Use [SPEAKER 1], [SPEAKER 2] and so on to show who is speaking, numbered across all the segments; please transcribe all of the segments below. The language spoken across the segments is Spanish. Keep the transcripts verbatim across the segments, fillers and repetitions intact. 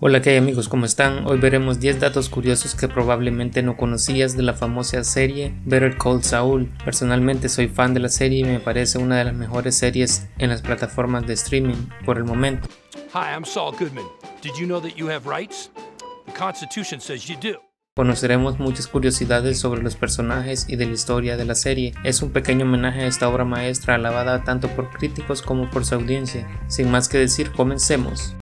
[SPEAKER 1] Hola, ¿qué hay amigos? ¿Cómo están? Hoy veremos diez datos curiosos que probablemente no conocías de la famosa serie Better Call Saul. Personalmente soy fan de la serie y me parece una de las mejores series en las plataformas de streaming por el momento.
[SPEAKER 2] Hi, I'm Saul Goodman. Did you know that you have rights? The Constitution says you do.
[SPEAKER 1] Conoceremos muchas curiosidades sobre los personajes y de la historia de la serie. Es un pequeño homenaje a esta obra maestra alabada tanto por críticos como por su audiencia. Sin más que decir, comencemos.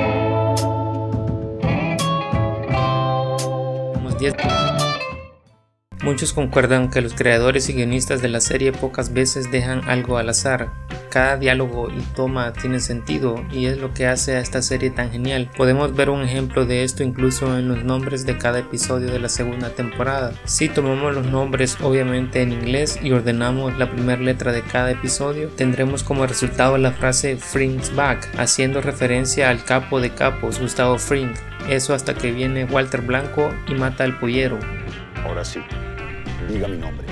[SPEAKER 1] Muchos concuerdan que los creadores y guionistas de la serie pocas veces dejan algo al azar. Cada diálogo y toma tiene sentido y es lo que hace a esta serie tan genial. Podemos ver un ejemplo de esto incluso en los nombres de cada episodio de la segunda temporada. Si tomamos los nombres obviamente en inglés y ordenamos la primera letra de cada episodio, tendremos como resultado la frase Fring's Back, haciendo referencia al capo de capos, Gustavo Fring. Eso hasta que viene Walter Blanco y mata al pollero.
[SPEAKER 3] Ahora sí, diga mi nombre.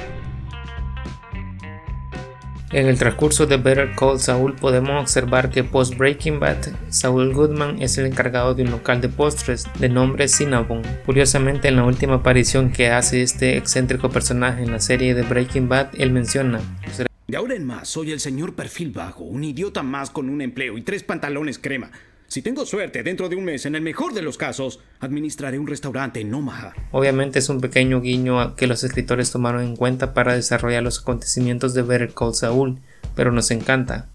[SPEAKER 1] En el transcurso de Better Call Saul podemos observar que post Breaking Bad, Saul Goodman es el encargado de un local de postres de nombre Cinnabon. Curiosamente, en la última aparición que hace este excéntrico personaje en la serie de Breaking Bad, él menciona:
[SPEAKER 4] de ahora en más soy el señor perfil bajo, un idiota más con un empleo y tres pantalones crema. Si tengo suerte, dentro de un mes, en el mejor de los casos, administraré un restaurante en Omaha.
[SPEAKER 1] Obviamente es un pequeño guiño que los escritores tomaron en cuenta para desarrollar los acontecimientos de Better Call Saul, pero nos encanta.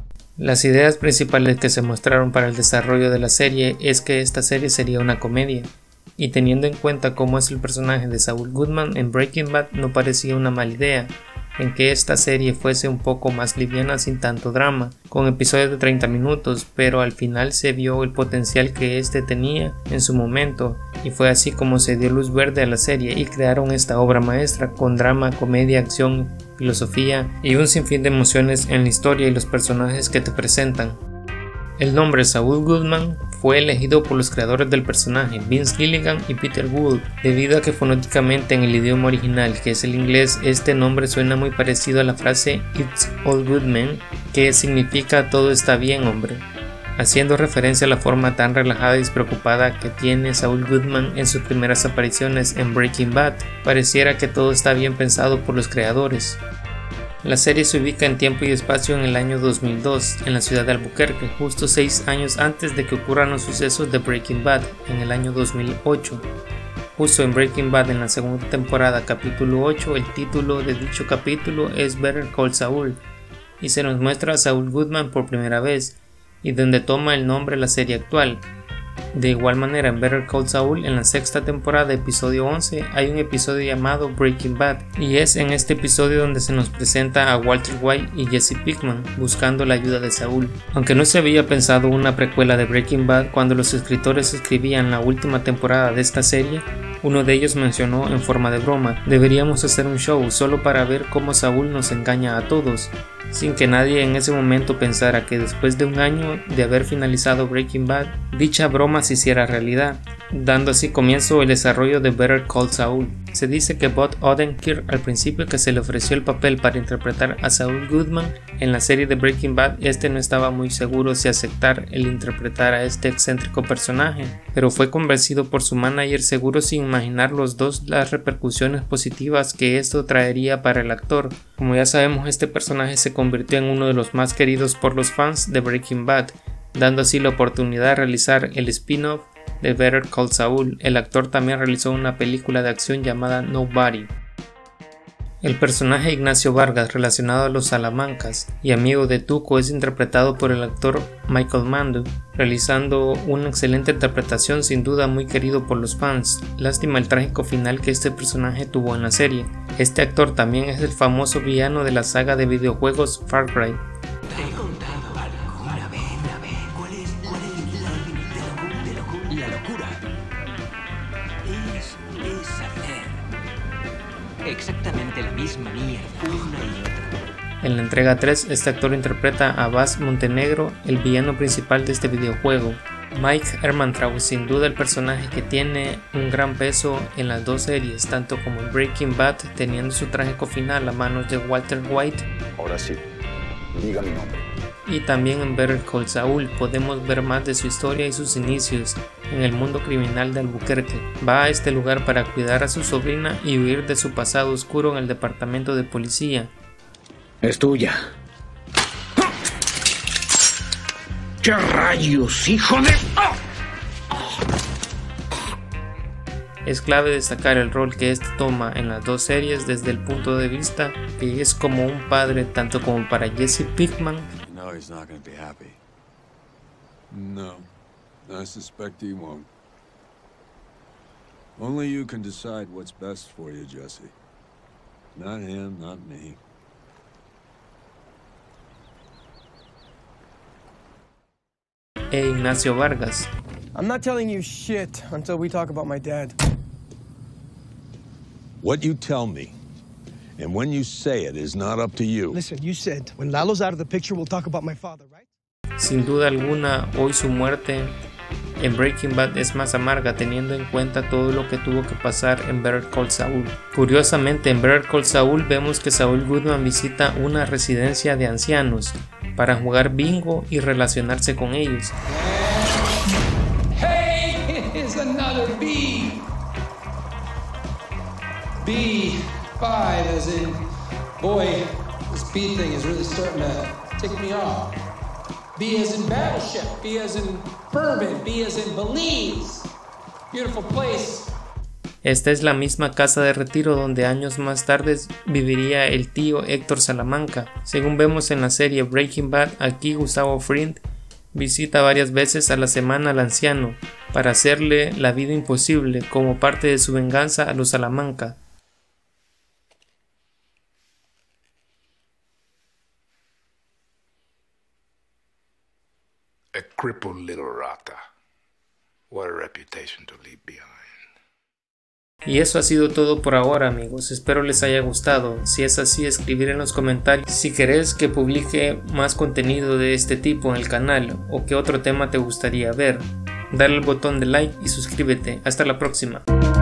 [SPEAKER 1] Las ideas principales que se mostraron para el desarrollo de la serie es que esta serie sería una comedia, y teniendo en cuenta cómo es el personaje de Saul Goodman en Breaking Bad, no parecía una mala idea en que esta serie fuese un poco más liviana sin tanto drama, con episodios de treinta minutos, pero al final se vio el potencial que este tenía en su momento y fue así como se dio luz verde a la serie y crearon esta obra maestra con drama, comedia, acción, filosofía y un sinfín de emociones en la historia y los personajes que te presentan. El nombre Saul Goodman fue elegido por los creadores del personaje, Vince Gilligan y Peter Gould, debido a que fonéticamente en el idioma original, que es el inglés, este nombre suena muy parecido a la frase It's all good man, que significa todo está bien, hombre, haciendo referencia a la forma tan relajada y despreocupada que tiene Saul Goodman en sus primeras apariciones en Breaking Bad. Pareciera que todo está bien pensado por los creadores. La serie se ubica en tiempo y espacio en el año dos mil dos, en la ciudad de Albuquerque, justo seis años antes de que ocurran los sucesos de Breaking Bad, en el año dos mil ocho. Justo en Breaking Bad, en la segunda temporada, capítulo ocho, el título de dicho capítulo es Better Call Saul, y se nos muestra a Saul Goodman por primera vez, y donde toma el nombre la serie actual. De igual manera, en Better Call Saul, en la sexta temporada, episodio once, hay un episodio llamado Breaking Bad, y es en este episodio donde se nos presenta a Walter White y Jesse Pinkman buscando la ayuda de Saul. Aunque no se había pensado una precuela de Breaking Bad, cuando los escritores escribían la última temporada de esta serie, uno de ellos mencionó en forma de broma: deberíamos hacer un show solo para ver cómo Saul nos engaña a todos, sin que nadie en ese momento pensara que después de un año de haber finalizado Breaking Bad, dicha broma se hiciera realidad, dando así comienzo el desarrollo de Better Call Saul. Se dice que Bud Odenkirk, al principio que se le ofreció el papel para interpretar a Saul Goodman en la serie de Breaking Bad, este no estaba muy seguro si aceptar el interpretar a este excéntrico personaje, pero fue convencido por su manager, seguro sin imaginar los dos las repercusiones positivas que esto traería para el actor. Como ya sabemos, este personaje se convirtió en uno de los más queridos por los fans de Breaking Bad, dando así la oportunidad de realizar el spin-off de Better Call Saul. El actor también realizó una película de acción llamada Nobody. El personaje Ignacio Vargas, relacionado a los Salamancas y amigo de Tuco, es interpretado por el actor Michael Mandu, realizando una excelente interpretación, sin duda muy querido por los fans. Lástima el trágico final que este personaje tuvo en la serie. Este actor también es el famoso villano de la saga de videojuegos Far Cry.
[SPEAKER 5] Exactamente la misma mierda, una y otra.
[SPEAKER 1] En la entrega tres, este actor interpreta a Bas Montenegro, el villano principal de este videojuego. Mike Ehrmantraut, sin duda el personaje que tiene un gran peso en las dos series, tanto como en Breaking Bad, teniendo su trágico final a manos de Walter White.
[SPEAKER 3] Ahora sí, diga mi nombre.
[SPEAKER 1] Y también en Better Call Saul podemos ver más de su historia y sus inicios en el mundo criminal de Albuquerque. Va a este lugar para cuidar a su sobrina y huir de su pasado oscuro en el departamento de policía.
[SPEAKER 4] Es tuya. ¡Qué rayos, hijo de...!
[SPEAKER 1] Es clave destacar el rol que este toma en las dos series desde el punto de vista que es como un padre tanto como para Jesse Pinkman.
[SPEAKER 6] No, he's not going to be happy. No, I suspect he won't. Only you can decide what's best for you, Jesse. Not him, not me.
[SPEAKER 1] E Ignacio Vargas.
[SPEAKER 7] I'm not telling you shit until we talk about my dad.
[SPEAKER 3] What you tell me, and when you say it, is not up to you.
[SPEAKER 7] Listen, you said when Lalo's out of the picture, we'll talk about my father, right?
[SPEAKER 1] Sin duda alguna, hoy su muerte en Breaking Bad es más amarga teniendo en cuenta todo lo que tuvo que pasar en Better Call Saul. Curiosamente, en Better Call Saul vemos que Saul Goodman visita una residencia de ancianos para jugar bingo y relacionarse con ellos.
[SPEAKER 8] Hey, here's another B. B five as in, boy, this B thing is really starting to tick me off. B as in battleship, B as in bourbon, B as in Belize. Beautiful place.
[SPEAKER 1] Esta es la misma casa de retiro donde años más tarde viviría el tío Héctor Salamanca. Según vemos en la serie Breaking Bad, aquí Gustavo Fring visita varias veces a la semana al anciano para hacerle la vida imposible como parte de su venganza a los Salamanca.
[SPEAKER 9] A crippled little rata. What a reputation to leave behind.
[SPEAKER 1] Y eso ha sido todo por ahora, amigos, espero les haya gustado. Si es así, escribir en los comentarios si querés que publique más contenido de este tipo en el canal o qué otro tema te gustaría ver. Dale al botón de like y suscríbete. Hasta la próxima.